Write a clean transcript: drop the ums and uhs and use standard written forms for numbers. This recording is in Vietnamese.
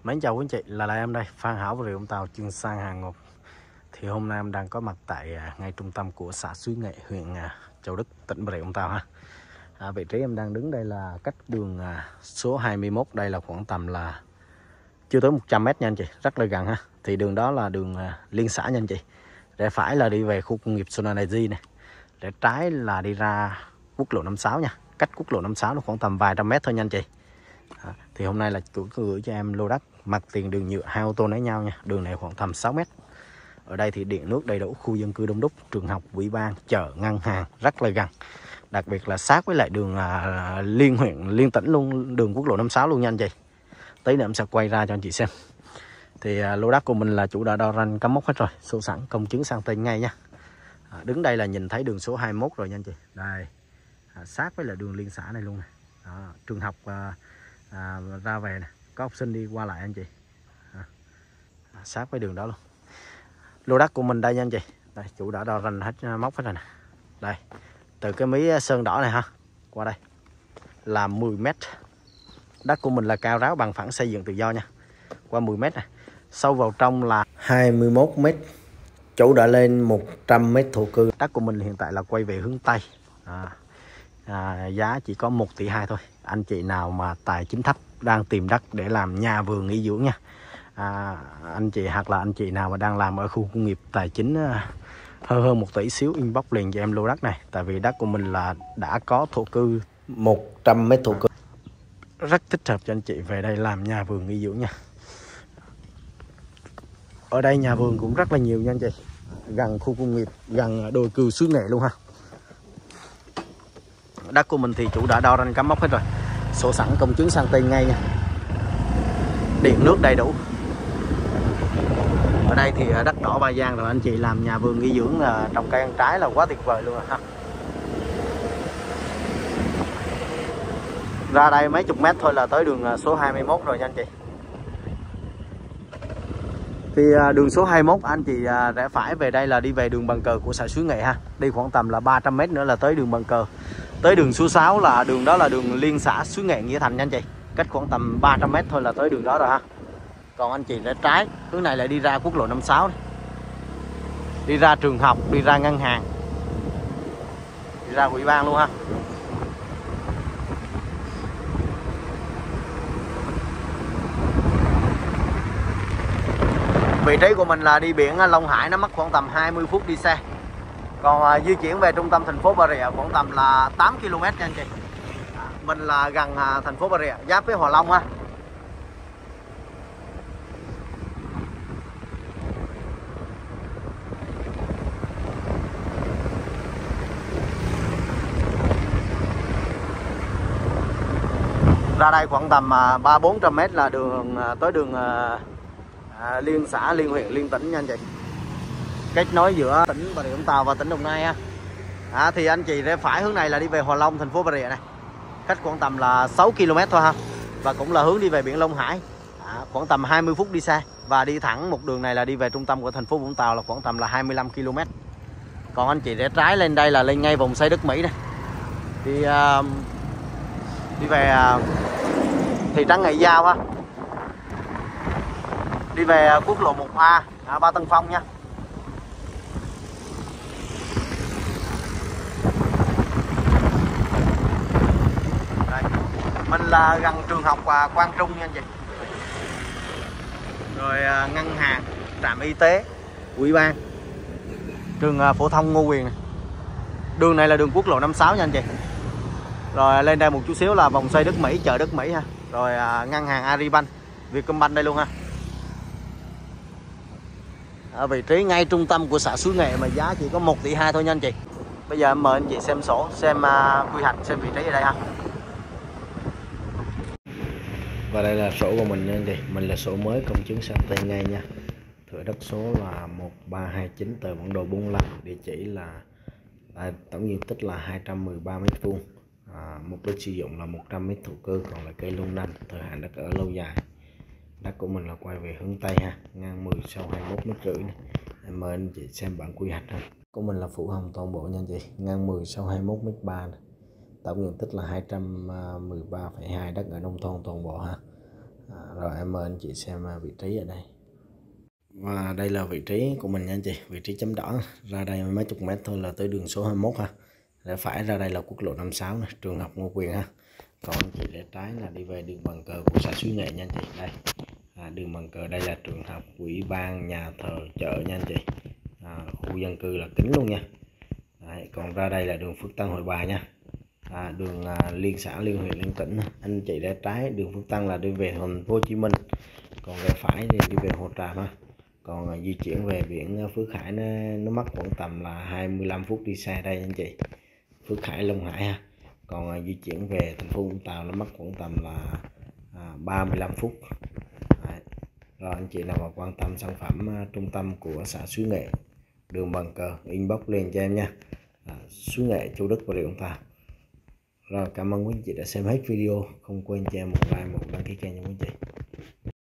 Mến chào quý anh chị, là lại em đây, Phan Hảo và Rượu Vũng Tàu chuyên sang hàng Ngọc. Thì hôm nay em đang có mặt tại ngay trung tâm của xã Suối Nghệ, huyện Châu Đức, tỉnh Bà Rịa Vũng Tàu ha. Vị trí em đang đứng đây là cách đường số 21, đây là khoảng tầm là chưa tới 100 m nha anh chị, rất là gần ha. Thì đường đó là đường liên xã nha anh chị. Rẽ phải là đi về khu công nghiệp Sonaenergy này, rẽ trái là đi ra quốc lộ 56 nha. Cách quốc lộ 56 nó khoảng tầm vài trăm mét thôi nha anh chị. Thì hôm nay là chủ gửi cho em lô đất mặt tiền đường nhựa, hai ô tô nối nhau nha. Đường này khoảng tầm 6 m. Ở đây thì điện nước đầy đủ, khu dân cư đông đúc, trường học, ủy ban, chợ, ngân hàng rất là gần. Đặc biệt là sát với lại đường liên huyện, liên tỉnh luôn, đường quốc lộ 56 luôn nha anh chị. Tí nữa em sẽ quay ra cho anh chị xem. Thì lô đất của mình là chủ đã đo ranh cắm mốc hết rồi, sổ sẵn, công chứng sang tên ngay nha. Đứng đây là nhìn thấy đường số 21 rồi nha anh chị. Đây, sát với lại đường liên xã này luôn này. Trường học ra về này, có học sinh đi qua lại anh chị. Sát với đường đó luôn. Lô đất của mình đây nha anh chị. Đây, chủ đã đo ranh hết mốc hết rồi nè. Đây, từ cái mí sơn đỏ này ha, qua đây là 10 m. Đất của mình là cao ráo bằng phẳng, xây dựng tự do nha. Qua 10 m này. Sâu vào trong là 21 m. Chủ đã lên 100 m thổ cư. Đất của mình hiện tại là quay về hướng Tây. Giá chỉ có 1,2 tỷ thôi. Anh chị nào mà tài chính thấp đang tìm đất để làm nhà vườn nghỉ dưỡng nha, anh chị hoặc là anh chị nào mà đang làm ở khu công nghiệp tài chính hơn 1 tỷ xíu, inbox liền cho em lô đất này. Tại vì đất của mình là đã có thổ cư 100 m thổ cư, rất thích hợp cho anh chị về đây làm nhà vườn nghỉ dưỡng nha. Ở đây nhà vườn cũng rất là nhiều nha anh chị, gần khu công nghiệp, gần đồi cừu Suối Nghệ luôn ha. Đất của mình thì chủ đã đo ranh cắm mốc hết rồi, sổ sẵn, công chứng sang tên ngay nha. Điện nước đầy đủ. Ở đây thì đất đỏ Ba Giang rồi, anh chị làm nhà vườn nghỉ dưỡng trồng cây ăn trái là quá tuyệt vời luôn ha. Ra đây mấy chục mét thôi là tới đường số 21 rồi nha anh chị. Thì đường số 21 anh chị rẽ phải về đây là đi về đường Bàn Cờ của xã Suối Nghệ ha. Đi khoảng tầm là 300 m nữa là tới đường Bàn Cờ. Tới đường số 6 là đường đó là đường liên xã Suối Nghệ Nghĩa Thành nha anh chị. Cách khoảng tầm 300 m thôi là tới đường đó rồi ha. Còn anh chị rẽ trái, hướng này lại đi ra quốc lộ 56 này. Đi ra trường học, đi ra ngân hàng, đi ra ủy ban luôn ha. Vị trí của mình là đi biển Long Hải, nó mất khoảng tầm 20 phút đi xe. Còn di chuyển về trung tâm thành phố Bà Rịa khoảng tầm là 8 km nha anh chị. Mình là gần thành phố Bà Rịa, giáp với Hòa Long ha. Ra đây khoảng tầm 300-400 m là đường tới đường liên xã, liên huyện, liên tỉnh nha anh chị. Kết nối giữa tỉnh Bà Rịa Vũng Tàu và tỉnh Đồng Nai ha. Thì anh chị rẽ phải hướng này là đi về Hòa Long, thành phố Bà Rịa này. Cách khoảng tầm là 6 km thôi ha. Và cũng là hướng đi về biển Long Hải. Khoảng tầm 20 phút đi xe. Và đi thẳng một đường này là đi về trung tâm của thành phố Vũng Tàu là khoảng tầm là 25 km. Còn anh chị rẽ trái lên đây là lên ngay vùng xây đất Mỹ này. Đi về thị trấn Ngãi Giao ha. Đi về quốc lộ 1A, Ba Tân Phong nha. Đây. Mình là gần trường học Quang Trung nha anh chị. Rồi ngân hàng, trạm y tế, ủy ban, trường phổ thông Ngô Quyền này. Đường này là đường quốc lộ 56 nha anh chị. Rồi lên đây một chút xíu là vòng xoay đất Mỹ, chợ đất Mỹ ha. Rồi ngân hàng Agribank, Vietcombank đây luôn ha. Ở vị trí ngay trung tâm của xã Suối Nghệ mà giá chỉ có 1,2 tỷ thôi nha anh chị. Bây giờ em mời anh chị xem sổ, xem quy hoạch, xem vị trí ở đây ha. Và đây là sổ của mình nha anh chị. Mình là sổ mới, công chứng sang tên ngay nha. Thửa đất số là 1329, tờ bản đồ 45, địa chỉ là tổng diện tích là 213 m². Mục đích sử dụng là 100 m thổ cư, còn là cây lâu năm, thời hạn đất ở lâu dài. Đất của mình là quay về hướng Tây ha, ngang 10 sau 21,5 m này. Em mời anh chị xem bản quy hoạch ha. Của mình là phủ hồng toàn bộ nha anh chị, ngang 10 sau 21,3 m này. Tổng diện tích là 213,2, đất ở nông thôn toàn bộ ha. Rồi em mời anh chị xem vị trí ở đây. Và đây là vị trí của mình nha anh chị, vị trí chấm đỏ. Ra đây mấy chục mét thôi là tới đường số 21 ha. Rẽ phải ra đây là quốc lộ 56 này, trường học Ngô Quyền ha. Còn anh chị rẽ trái là đi về đường bàn cờ của xã Suối Nghệ nha anh chị. Đây đường bàn cờ đây là trường học, ủy ban, nhà thờ, chợ nha anh chị. Khu dân cư là kính luôn nha. Đấy, còn ra đây là đường Phước Tân Hội Bà nha. Đường liên xã, liên huyện, liên tỉnh. Anh chị rẽ trái đường Phước Tân là đi về thành phố Hồ Chí Minh, còn rẽ phải thì đi về Hồ Tràm ha. Còn di chuyển về biển Phước Hải nó mất khoảng tầm là 25 phút đi xe đây anh chị, Phước Hải, Long Hải ha. Còn di chuyển về thành phố Vũng Tàu nó mất khoảng tầm là 35 phút. Đấy. Rồi anh chị nào mà quan tâm sản phẩm trung tâm của xã Suối Nghệ, đường bàn cờ, inbox lên cho em nha. Suối Nghệ, Châu Đức, Bà Rịa Vũng Tàu. Rồi cảm ơn quý anh chị đã xem hết video, không quên cho em một like, một đăng ký kênh nha quý anh chị.